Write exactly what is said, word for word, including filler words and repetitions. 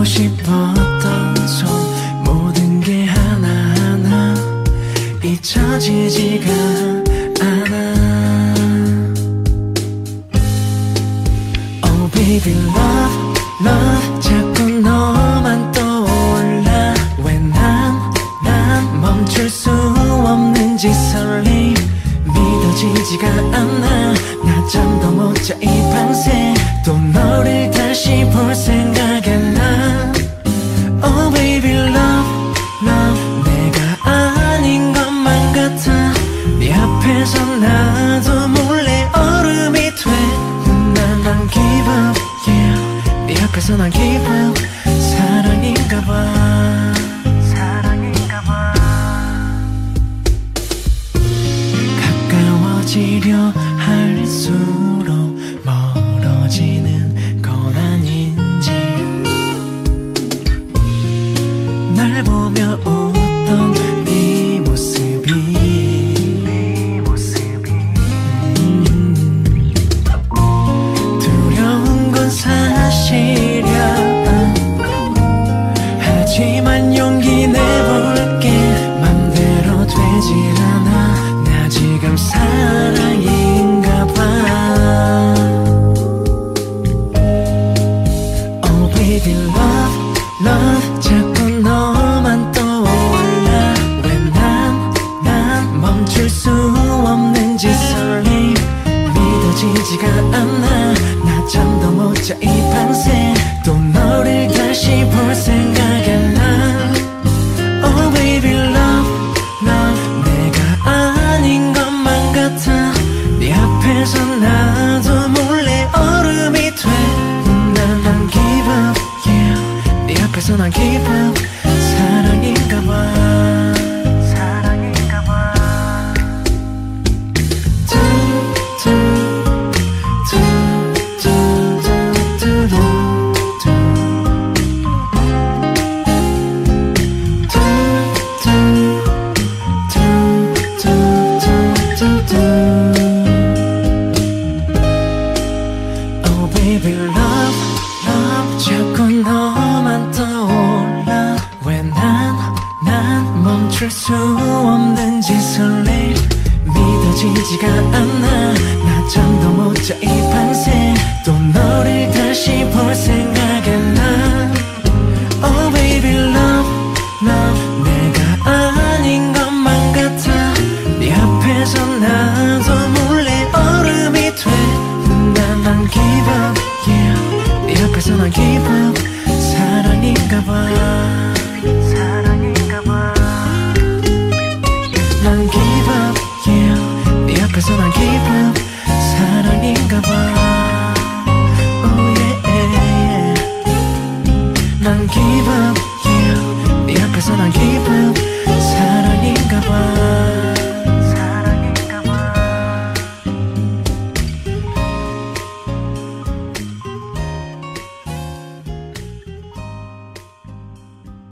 싶었던 손 모든 게 하나하나 잊혀지지가 않아. Oh baby love love 자꾸 너만 떠올라. 왜 난 난 멈출 수 없는지 설렘 믿어지지가 않아. 나 잠도 못 자 이 밤새 또 너를 다시 볼 생각에 나. Oh baby love love 내가 아닌 것만 같아. 네 앞에서 나도 몰래 얼음이 돼. 난 난 give up yeah. 네 앞에서 난 give up. 사랑인가봐 사랑인가봐. 가까워지려 할수록 멀어지는 건 아닌지. 날 보며 웃던 네 모습이, 네 모습이 음, 두려운 건 사실이야. 하지만 용기 내볼게. 맘대로 되질 않아. 나 지금 사랑인가 봐. Oh baby love love 자꾸 너만 떠올라. 왜 난 난 멈출 수 없는지 설렘 믿어지지가 않아. 나 잠도 못 자 이 밤새 또 너를 다시 볼 생각에 나. Oh baby love love 내가 아닌 것만 같아. 네 앞에서 나도 몰래 얼음이 돼. 난 난 give up yeah. 네 앞에서 난 give up. 사랑인가봐 사랑인가봐. Oh baby love love 자꾸 너만 떠올라. 왜 난 난 멈출 수 없는지 설렘 믿어지지가 않아. 나 잠도 못 자 이 밤새 또 너를 다시 볼 생각에 나. Oh baby love love 내가 아닌 것만 같아. 네 앞에서 나도 몰래 얼음이 돼. 난 난 give up yeah. 네 앞에서 난 give up. 사랑인가봐 사랑인가봐. 난 give up yeah. 네 앞에서 난 give up. 사랑인가봐 oh yeah. 난 give up yeah. 네 앞에서 난 give up.